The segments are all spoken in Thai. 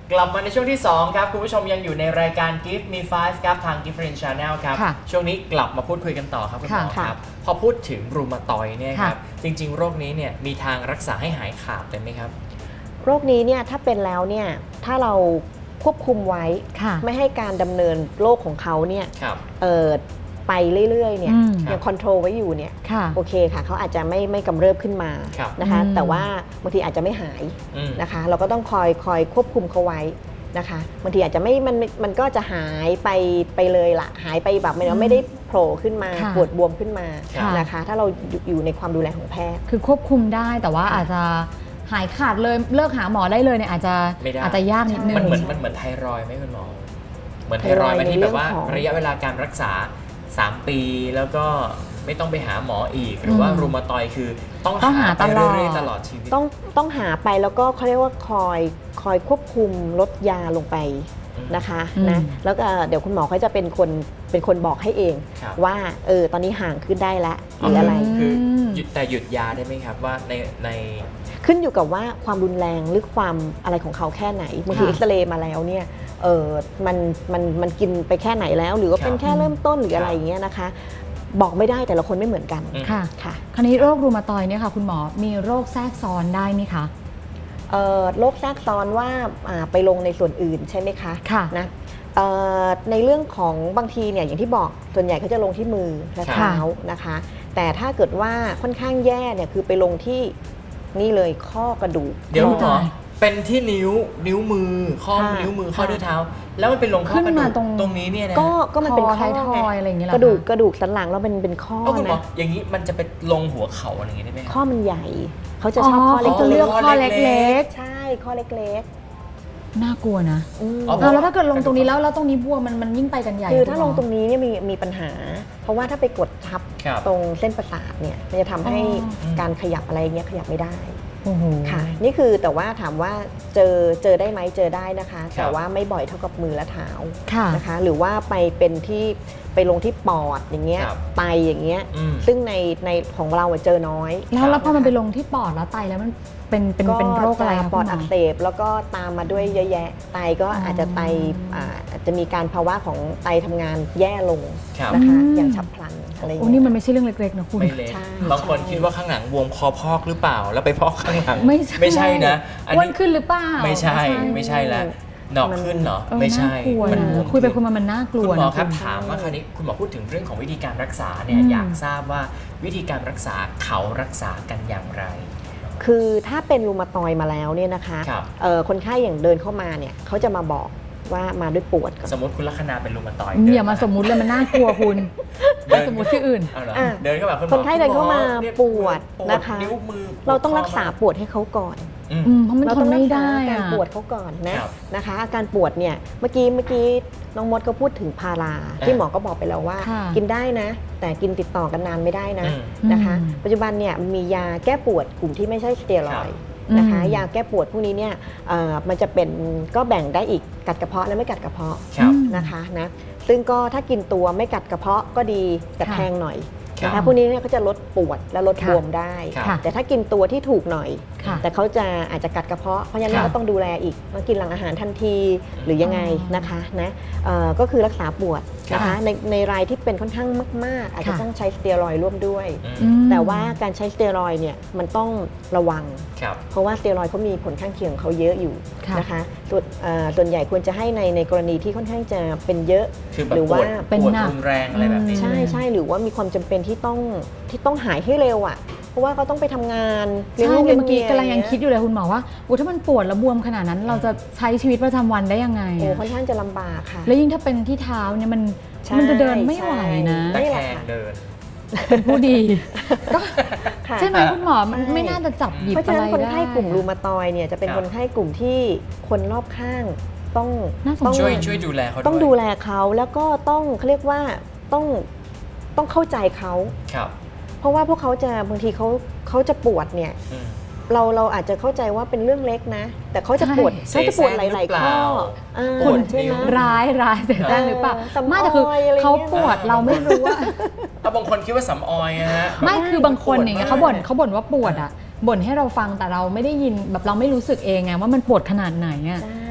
กลับมาในช่วงที่2ครับคุณผู้ชมยังอยู่ในรายการ Give Me 5ครับทาง Different Channel ครับช่วงนี้กลับมาพูดคุยกันต่อครับคุณหมอครับพอพูดถึงรูมาตอยเนี่ยครับจริงๆโรคนี้เนี่ยมีทางรักษาให้หายขาดเลยไหมครับโรคนี้เนี่ยถ้าเป็นแล้วเนี่ยถ้าเราควบคุมไว้ไม่ให้การดำเนินโรคของเขาเนี่ยไปเรื่อยๆเนี่ยยังคอนโทรลไว้อยู่เนี่ยโอเคค่ะเขาอาจจะไม่กำเริบขึ้นมานะคะแต่ว่าบางทีอาจจะไม่หายนะคะเราก็ต้องคอยควบคุมเขาไว้นะคะบางทีอาจจะไม่มันก็จะหายไปเลยละหายไปแบบไม่ได้โผล่ขึ้นมาปวดบวมขึ้นมานะคะถ้าเราอยู่ในความดูแลของแพทย์คือควบคุมได้แต่ว่าอาจจะหายขาดเลยเลิกหาหมอได้เลยเนี่ยอาจจะยากนิดนึงมันเหมือนไทรอยด์ไหมคุณหมอเหมือนไทรอยด์ไหมที่แบบว่าระยะเวลาการรักษา3 ปีแล้วก็ไม่ต้องไปหาหมออีกหรือว่ารูมาตอยคือต้องหาไปเรื่อยๆตลอดชีวิตต้องหาไปแล้วก็เขาเรียกว่าคอยควบคุมลดยาลงไปนะคะนะแล้วก็เดี๋ยวคุณหมอเขาจะเป็นคนบอกให้เองว่าตอนนี้ห่างขึ้นได้แล้วหรืออะไรคือแต่หยุดยาได้ไหมครับว่าในขึ้นอยู่กับว่าความรุนแรงหรือความอะไรของเขาแค่ไหนบางทีเอ็กซเรย์มาแล้วเนี่ยมันกินไปแค่ไหนแล้วหรือว่าเป็นแค่เริ่มต้นหรืออะไรอย่างเงี้ยนะคะบอกไม่ได้แต่ละคนไม่เหมือนกันค่ะคราวนี้โรครูมาตอยเนี่ยค่ะคุณหมอมีโรคแทรกซ้อนได้ไหมคะโรคแทรกซ้อนว่าไปลงในส่วนอื่นใช่ไหมคะนะในเรื่องของบางทีเนี่ยอย่างที่บอกส่วนใหญ่เขาจะลงที่มือและเท้านะคะแต่ถ้าเกิดว่าค่อนข้างแย่เนี่ยคือไปลงที่นี่เลยข้อกระดูกเดี๋ยวหมอเป็นที่นิ้วมือข้อนิ้วมือข้อด้วยเท้าแล้วมันเป็นลงข้อกระดูกตรงนี้เนี่ยนะก็มันเป็นข้ออะไรอย่างเงี้ยกระดูกสันหลังแล้วเป็นข้อนะอย่างนี้มันจะไปลงหัวเข่าอะไรอย่างงี้ได้ไหมข้อมันใหญ่เขาจะชอบข้อเล็กๆเลือกข้อเล็กๆใช่ข้อเล็กๆน่ากลัวนะแล้วถ้าเกิดลงตรงนี้แล้วตรงนี้บวมมันยิ่งไปกันใหญ่คือถ้าลงตรงนี้เนี่ยมีปัญหาเพราะว่าถ้าไปกดทับตรงเส้นประสาทเนี่ยมันจะทำให้การขยับอะไรเงี้ยขยับไม่ได้ค่ะนี่คือแต่ว่าถามว่าเจอได้ไหมเจอได้นะคะแต่ว่าไม่บ่อยเท่ากับมือและเท้านะคะหรือว่าไปเป็นที่ไปลงที่ปอดอย่างเงี้ยไตอย่างเงี้ยซึ่งในของเราเจอน้อยแล้วพอมันไปลงที่ปอดแล้วไตแล้วมันเป็นโรคอะไรปอดอักเสบแล้วก็ตามมาด้วยเยอะแยะไตก็อาจจะไตอาจจะมีการภาวะของไตทำงานแย่ลงนะคะอย่างฉับพลันอะไรอย่างเงี้ยนี่มันไม่ใช่เรื่องเล็กๆนะคุณไม่เล็กบางคนคิดว่าข้างหลังบวมคอพอกหรือเปล่าแล้วไปพอกข้างหลังไม่ใช่นะอ้วนขึ้นหรือเปล่าไม่ใช่แล้วหนอกขึ้นเหรอไม่ใช่มันคุยไปคุยมามันน่ากลัวคุณหมอครับถามว่าคราวนี้คุณหมอพูดถึงเรื่องของวิธีการรักษาเนี่ยอยากทราบว่าวิธีการรักษาเขารักษากันอย่างไรคือถ้าเป็นรูมาตอยมาแล้วเนี่ยนะคะคนไข้อย่างเดินเข้ามาเนี่ยเขาจะมาบอกว่ามาด้วยปวดสมมติคุณลัคนาเป็นรูมาตอยอย่ามาสมมุติเลยมันน่ากลัวคุณสมมติที่อื่นเดินเข้ามาคนไข้เดินเข้ามาปวดนะคะเราต้องรักษาปวดให้เขาก่อนเพราะมันทนไม่ได้การปวดเขาก่อนนะคะอาการปวดเนี่ยเมื่อกี้น้องมดก็พูดถึงพาราที่หมอก็บอกไปแล้วว่ากินได้นะแต่กินติดต่อกันนานไม่ได้นะคะปัจจุบันเนี่ยมียาแก้ปวดกลุ่มที่ไม่ใช่สเตียรอยด์นะคะยาแก้ปวดพวกนี้เนี่ยมันจะเป็นก็แบ่งได้อีกกัดกระเพาะและไม่กัดกระเพาะนะคะนะซึ่งก็ถ้ากินตัวไม่กัดกระเพาะก็ดีแต่แพงหน่อยนะคะพวกนี้เนี่ยเขาจะลดปวดและลดบวมได้แต่ถ้ากินตัวที่ถูกหน่อยแต่เขาอาจจะกัดกระเพาะเพราะฉะนั้นเราต้องดูแลอีกต้องกินหลังอาหารทันทีหรือยังไงนะคะนะก็คือรักษาปวดนะคะในรายที่เป็นค่อนข้างมากๆอาจจะต้องใช้สเตียรอยด์ร่วมด้วยแต่ว่าการใช้สเตียรอยด์เนี่ยมันต้องระวังเพราะว่าสเตียรอยด์เขามีผลข้างเคียงของเขาเยอะอยู่นะคะส่วนใหญ่ควรจะให้ในกรณีที่ค่อนข้างจะเป็นเยอะหรือว่าเป็นหนักแรงอะไรแบบนี้ใช่หรือว่ามีความจำเป็นที่ต้องหายให้เร็วอ่ะเพราะว่าเขาต้องไปทำงานใช่เมื่อกี้กำลังยังคิดอยู่เลยคุณหมอว่าถ้ามันปวดแล้วบวมขนาดนั้นเราจะใช้ชีวิตประจำวันได้ยังไงค่อนข้างจะลำบากค่ะแล้วยิ่งถ้าเป็นที่เท้าเนี่ยมันจะเดินไม่ไหวนะตะแคงเดินเป็นผู้ดีใช่ไหมคุณหมอมันไม่น่าจะจับหยิบอะไรได้เพราะฉะนั้นคนไข้กลุ่มรูมาตอยเนี่ยจะเป็นคนไข้กลุ่มที่คนรอบข้างต้องช่วยดูแลเขาต้องดูแลเขาแล้วก็ต้องเขาเรียกว่าต้องเข้าใจเขาเพราะว่าพวกเขาจะบางทีเขาจะปวดเนี่ยเราอาจจะเข้าใจว่าเป็นเรื่องเล็กนะแต่เขาจะปวดหลายๆข้อคุณใช่ไหมร้ายเสียแรงหรือเปล่าไม่แต่คือเขาปวดเราไม่รู้ว่าบางคนคิดว่าสำออยฮะไม่คือบางคนอย่างเงี้ยเขาบ่นว่าปวดอ่ะบ่นให้เราฟังแต่เราไม่ได้ยินแบบเราไม่รู้สึกเองไงว่ามันปวดขนาดไหนอ่ะ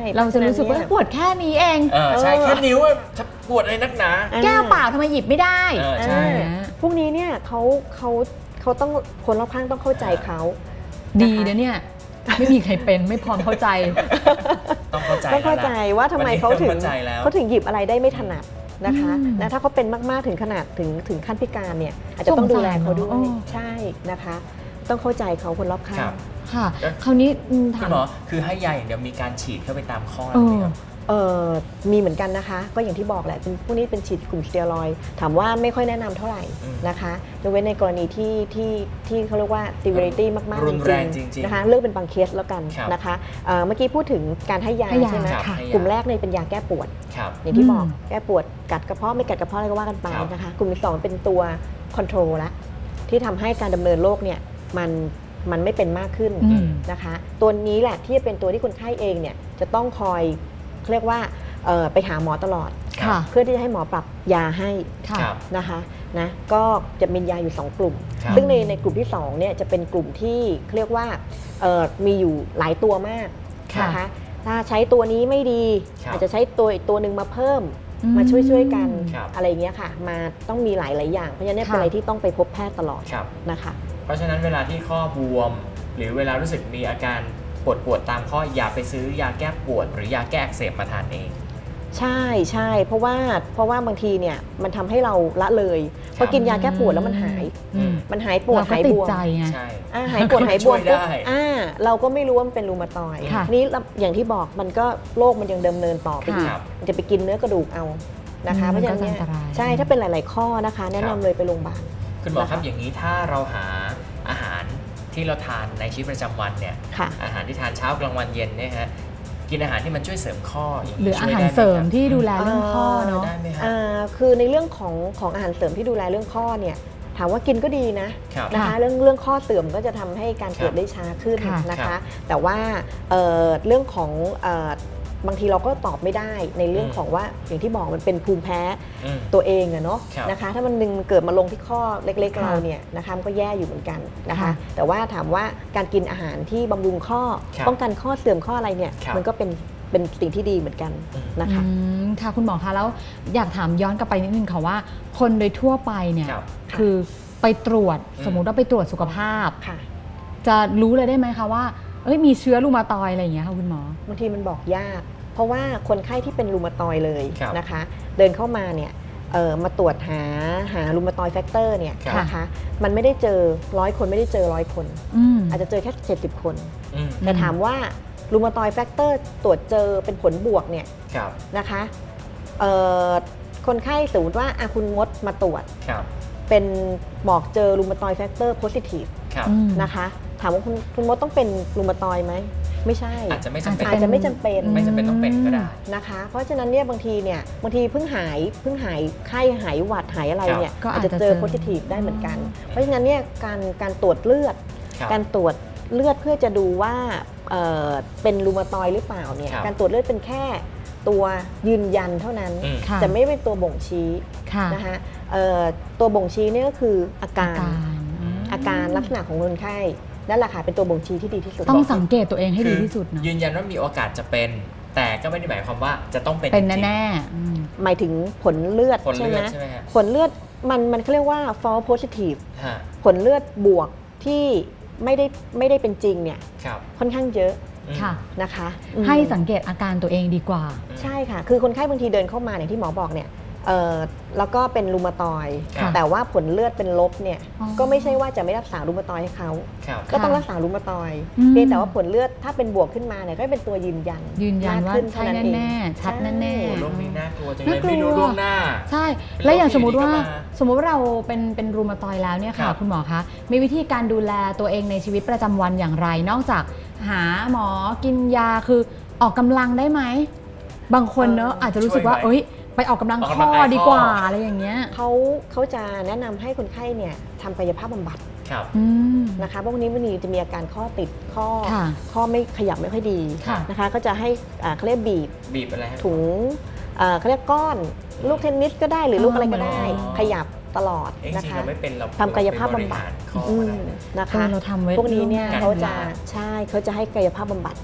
เราจะรู้สึกว่าปวดแค่นี้เองใช่แค่นิ้วจะปวดอะไรนักหนาแก้วเปล่าทำไมหยิบไม่ได้ใช่พวกนี้เนี่ยเขาต้องคนรอบข้างต้องเข้าใจเขาดีนะเนี่ยไม่มีใครเป็นไม่พร้อมเข้าใจต้องเข้าใจว่าทำไมเขาถึงหยิบอะไรได้ไม่ถนัดนะคะนะถ้าเขาเป็นมากๆถึงขนาดถึงขั้นพิการเนี่ยอาจจะต้องดูแลเขาด้วยใช่นะคะต้องเข้าใจเขาคนรอบข้างค่ะคราวนี้ถามหมอคือให้ยาอย่างเดียวมีการฉีดเข้าไปตามข้ออะไรไหมครับมีเหมือนกันนะคะก็อย่างที่บอกแหละพวกนี้เป็นฉีดกลุ่มสเตียรอยด์ถามว่าไม่ค่อยแนะนำเท่าไหร่นะคะยกเว้นในกรณีที่เขาเรียกว่า severity มากๆจริงๆนะคะเลือกเป็นบางเคสแล้วกันนะคะเมื่อกี้พูดถึงการให้ยาใช่ไหมกลุ่มแรกเนี่ยเป็นยาแก้ปวดอย่างที่บอกแก้ปวดกัดกระเพาะไม่กัดกระเพาะอะไรก็ว่ากันไปนะคะกลุ่มที่2เป็นตัวคอนโทรลละที่ทำให้การดำเนินโรคเนี่ยมันไม่เป็นมากขึ้นนะคะตัวนี้แหละที่จะเป็นตัวที่คนไข้เองเนี่ยจะต้องคอยเรียกว่าไปหาหมอตลอดเพื่อที่จะให้หมอปรับยาให้นะคะนะก็จะมียาอยู่2กลุ่มซึ่งในกลุ่มที่2เนี่ยจะเป็นกลุ่มที่เรียกว่ามีอยู่หลายตัวมากนะคะถ้าใช้ตัวนี้ไม่ดีอาจจะใช้ตัวหนึ่งมาเพิ่มมาช่วยกันอะไรอย่างเงี้ยค่ะมาต้องมีหลายอย่างเพราะฉะนั้นเป็นอะไรที่ต้องไปพบแพทย์ตลอดนะคะเพราะฉะนั้นเวลาที่ข้อบวมหรือเวลารู้สึกมีอาการปวดตามข้ออย่าไปซื้อยาแก้ปวดหรือยาแก้อักเสบมาทานเองใช่เพราะว่าบางทีเนี่ยมันทำให้เราละเลยพอกินยาแก้ปวดแล้วมันหายปวดหายบวมหายปวดหายบวมเราก็ไม่รู้ว่ามันเป็นรูมาตอยด์นี้อย่างที่บอกมันก็โรคมันยังดำเนินต่อไปอีกจะไปกินเนื้อกระดูกเอานะคะเพราะฉะนั้นใช่ถ้าเป็นหลายๆข้อนะคะแนะนำเลยไปโรงพยาบาลคุณหมอครับอย่างนี้ถ้าเราหาอาหารที่เราทานในชีวิตประจำวันเนี่ยอาหารที่ทานเช้ากลางวันเย็นเนี่ยฮะกินอาหารที่มันช่วยเสริมข้อหรืออาหารเสริมที่ดูแลเรื่องข้อเนาะได้ไหมครับคือในเรื่องของอาหารเสริมที่ดูแลเรื่องข้อเนี่ยถามว่ากินก็ดีนะคะเรื่องข้อเสื่อมก็จะทำให้การเกิดได้ช้าขึ้นนะคะแต่ว่าเรื่องของบางทีเราก็ตอบไม่ได้ในเรื่องของว่าอย่างที่บอกมันเป็นภูมิแพ้ตัวเองอะเนาะนะคะถ้ามันเกิดมาลงที่ข้อเล็กๆเราเนี่ยนะคะมันก็แย่อยู่เหมือนกันนะคะแต่ว่าถามว่าการกินอาหารที่บำรุงข้อป้องกันข้อเสื่อมข้ออะไรเนี่ยมันก็เป็นสิ่งที่ดีเหมือนกันนะคะค่ะคุณหมอคะแล้วอยากถามย้อนกลับไปนิดนึงค่ะว่าคนโดยทั่วไปเนี่ยคือไปตรวจสมมุติว่าไปตรวจสุขภาพจะรู้เลยได้ไหมคะว่ามีเชื้อรูมาตอยด์อะไรอย่างเงี้ยค่ะคุณหมอบางทีมันบอกยากเพราะว่าคนไข้ที่เป็นรูมาตอยด์เลยนะคะเดินเข้ามาเนี่ยมาตรวจหารูมาตอยด์แฟกเตอร์เนี่ยนะคะมันไม่ได้เจอ100 คนไม่ได้เจอ100 คนอาจจะเจอแค่70 คนแต่ถามว่ารูมาตอยด์แฟกเตอร์ตรวจเจอเป็นผลบวกเนี่ยนะคะคนไข้สมมติว่าคุณมดมาตรวจเป็นบอกเจอรูมาตอยด์แฟกเตอร์โพซิทีฟนะคะถามว่าคุณมดต้องเป็นรูมาตอยด์ไหมไม่ใช่อาจจะไม่จำเป็นต้องเป็นก็ได้นะคะเพราะฉะนั้นเนี่ยบางทีเพิ่งหายไข้หายหวัดหายอะไรเนี่ยก็อาจจะเจอโพซิทีฟได้เหมือนกันเพราะฉะนั้นเนี่ยการตรวจเลือดเพื่อจะดูว่าเป็นรูมาตอยด์หรือเปล่าเนี่ยการตรวจเลือดเป็นแค่ตัวยืนยันเท่านั้นจะไม่เป็นตัวบ่งชี้นะคะตัวบ่งชี้เนี่ยก็คืออาการลักษณะของคนไข้นั่นแหละค่ะเป็นตัวบ่งชี้ที่ดีที่สุดต้องสังเกตตัวเองให้ดีที่สุดนะยืนยันว่ามีโอกาสจะเป็นแต่ก็ไม่ได้หมายความว่าจะต้องเป็นแน่หมายถึงผลเลือดใช่ไหมผลเลือดมันเขาเรียกว่า false positive ผลเลือดบวกที่ไม่ได้เป็นจริงเนี่ยค่อนข้างเยอะนะคะให้สังเกตอาการตัวเองดีกว่าใช่ค่ะคือคนไข้บางทีเดินเข้ามาอย่างที่หมอบอกเนี่ยแล้วก็เป็นรูมาตอยด์แต่ว่าผลเลือดเป็นลบเนี่ยก็ไม่ใช่ว่าจะไม่รักษารูมาตอยด์ให้เขาก็ต้องรักษารูมาตอยด์เพียงแต่ว่าผลเลือดถ้าเป็นบวกขึ้นมาเนี่ยก็เป็นตัวยืนยันว่าใช่แน่ๆชัดแน่ๆโรคนี้น่ากลัวจังเลยไม่รู้ล่วงหน้าใช่และอย่างสมมติว่าเราเป็นรูมาตอยด์แล้วเนี่ยค่ะคุณหมอคะมีวิธีการดูแลตัวเองในชีวิตประจำวันอย่างไรนอกจากหาหมอกินยาคือออกกำลังได้ไหมบางคนเนอะอาจจะรู้สึกว่าไปออกกำลังข้อดีกว่าอะไรอย่างเงี้ยเขาจะแนะนำให้คนไข้เนี่ยทำกายภาพบำบัดนะคะพวกนี้มันจะมีอาการข้อติดข้อไม่ขยับไม่ค่อยดีนะคะก็จะให้เขาเรียกบีบอะไรถุงเขาเรียกก้อนลูกเทนนิสก็ได้หรือลูกอะไรก็ได้ขยับตลอดนะคะทำกายภาพบำบัดนะคะพวกนี้เนี่ยเขาจะให้กายภาพบำบัด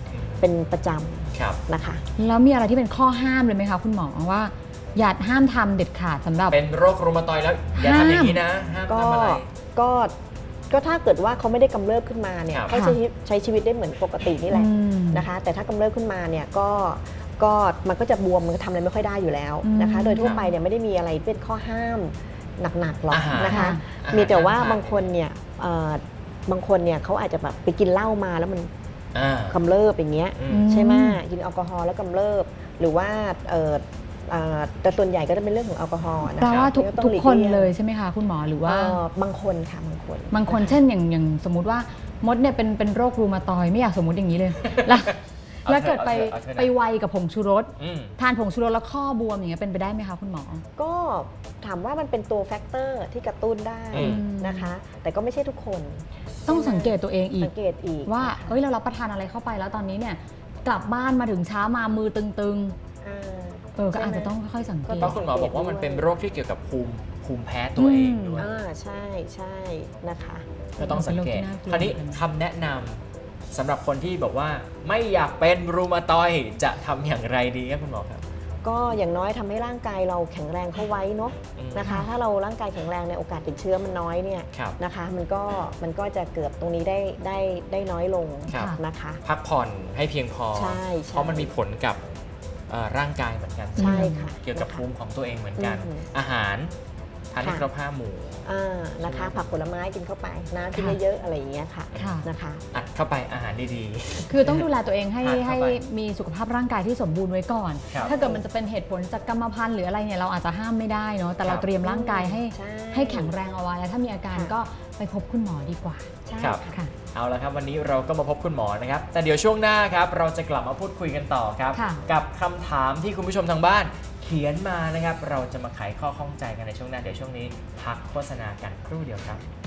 เป็นประจำนะคะแล้วมีอะไรที่เป็นข้อห้ามเลยไหมคะคุณหมอว่าอย่าห้ามทำเด็ดขาดสำหรับเป็นโรครูมาตอยด์แล้วอย่าทำอย่างนี้นะห้ามทำอะไรก็ถ้าเกิดว่าเขาไม่ได้กำเริบขึ้นมาเนี่ยเขาใช้ชีวิตได้เหมือนปกตินี่แหละนะคะแต่ถ้ากำเริบขึ้นมาเนี่ยก็มันก็จะบวมมันก็ทำอะไรไม่ค่อยได้อยู่แล้วนะคะโดยทั่วไปเนี่ยไม่ได้มีอะไรเป็นข้อห้ามหนักๆหรอกนะคะมีแต่ว่าบางคนเนี่ยเขาอาจจะแบบไปกินเหล้ามาแล้วมันกำเริบอย่างเงี้ยใช่ไหมกินแอลกอฮอล์แล้วกำเริบหรือว่าแต่ส่วนใหญ่ก็จะเป็นเรื่องของแอลกอฮอล์นะแปลว่าทุกคนเลยใช่ไหมคะคุณหมอหรือว่าบางคนค่ะบางคนเช่นอย่างสมมุติว่ามดเนี่ยเป็นโรครูมาตอยด์ไม่อยากสมมุติอย่างนี้เลยแล้วเกิดไปไวกับผงชูรสทานผงชูรสแล้วข้อบวมอย่างเงี้ยเป็นไปได้ไหมคะคุณหมอก็ถามว่ามันเป็นตัวแฟกเตอร์ที่กระตุ้นได้นะคะแต่ก็ไม่ใช่ทุกคนต้องสังเกตตัวเองอีกว่าเรารับประทานอะไรเข้าไปแล้วตอนนี้เนี่ยกลับบ้านมาถึงเช้ามามือตึงก็อาจจะต้องค่อยๆสังเกตเพราะคุณหมอบอกว่ามันเป็นโรคที่เกี่ยวกับภูมิแพ้ตัวเองด้วยใช่นะคะก็ต้องสังเกตคราวนี้คำแนะนำสำหรับคนที่บอกว่าไม่อยากเป็นรูมาตอยด์จะทำอย่างไรดีครับคุณหมอครับก็อย่างน้อยทำให้ร่างกายเราแข็งแรงเข้าไว้เนาะนะคะถ้าเราร่างกายแข็งแรงในโอกาสติดเชื้อมันน้อยเนี่ยนะคะมันก็จะเกิดตรงนี้ได้น้อยลงนะคะพักผ่อนให้เพียงพอเพราะมันมีผลกับร่างกายเหมือนกันใช่ค่ะเกี่ยวกับภูมิของตัวเองเหมือนกันอาหารทานให้ครบ5 หมู่นะคะผักผลไม้กินเข้าไปน้ำกินเยอะๆอะไรอย่างเงี้ยค่ะนะคะอัดเข้าไปอาหารดีๆคือต้องดูแลตัวเองให้มีสุขภาพร่างกายที่สมบูรณ์ไว้ก่อนถ้าเกิดมันจะเป็นเหตุผลจากกรรมพันธุ์หรืออะไรเนี่ยเราอาจจะห้ามไม่ได้เนาะแต่เราเตรียมร่างกายให้แข็งแรงเอาไว้แล้วถ้ามีอาการก็ไปพบคุณหมอดีกว่าใช่ค่ะเอาละครับวันนี้เราก็มาพบคุณหมอนะครับแต่เดี๋ยวช่วงหน้าครับเราจะกลับมาพูดคุยกันต่อครับกับคำถามที่คุณผู้ชมทางบ้านเขียนมานะครับเราจะมาไขข้อข้องใจกันในช่วงหน้าเดี๋ยวช่วงนี้พักโฆษณากันครู่เดียวครับ